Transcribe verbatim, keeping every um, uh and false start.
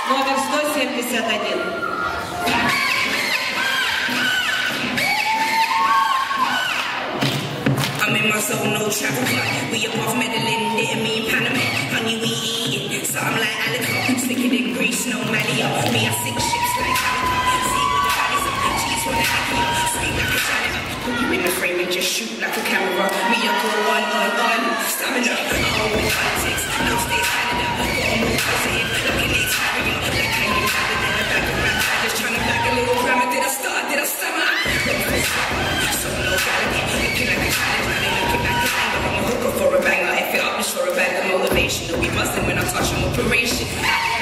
номер сто семьдесят один. So no travel cut, we above meddling, didn't mean Panama, honey we eating, so I'm like Alico, slicker than grease, no Malia, me I sink ships like Alico, see with the bodies up, cheese when I hack you, scream like a janitor, put you in the frame and just shoot like a camera, me I go on, on, on, stamina, all with politics, no states Canada, got a more positive, like an ex-harrier, like I ain't got it in the back of my head, just trying to back a little grammar, did I start, did I stammer, so no Gallagher, looking like a Gallagher, for a banger, if it up is for a bag of motivation, it'll be buzzing when I touch an operation.